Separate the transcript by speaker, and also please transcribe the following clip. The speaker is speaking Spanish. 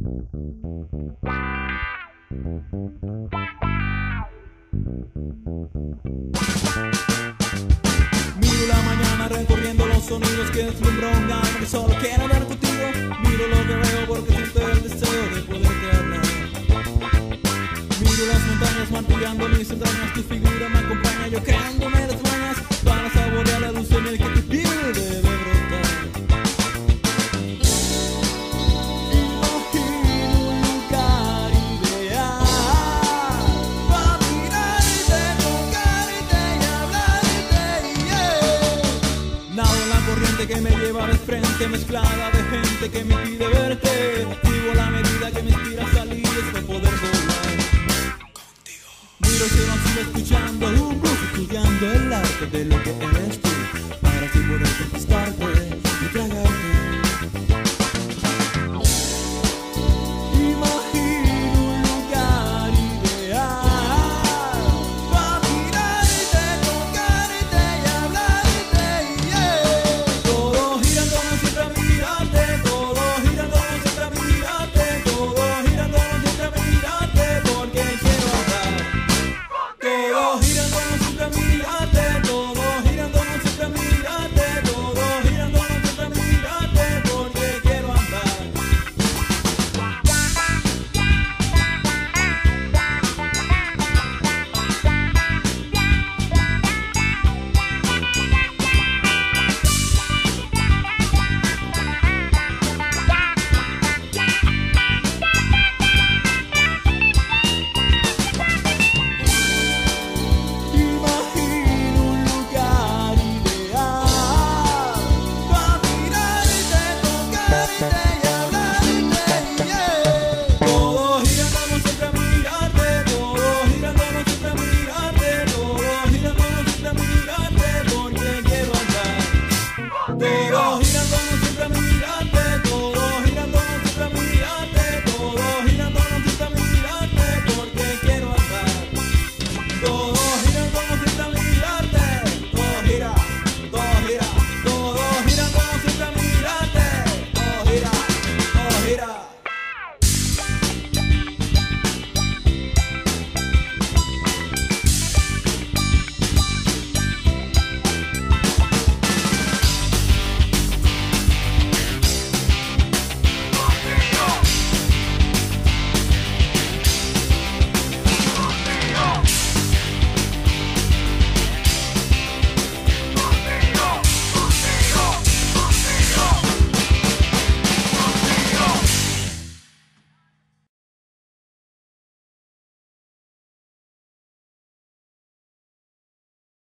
Speaker 1: Miro la mañana recorriendo los sonidos que deslumbran un alma que solo quiere hablar contigo. Miro lo que veo porque siento el deseo de poderte hablar. Miro las montañas martillando mis entrañas, tu figura me acompaña, yo creándome las mañas para saborear la dulce miel que tu piel debe brotar. Imagino un lugar ideal para mirarte, tocarte y hablarte, yeah. Nado en la corriente que me lleva de frente, mezclada de gente que me pide verte.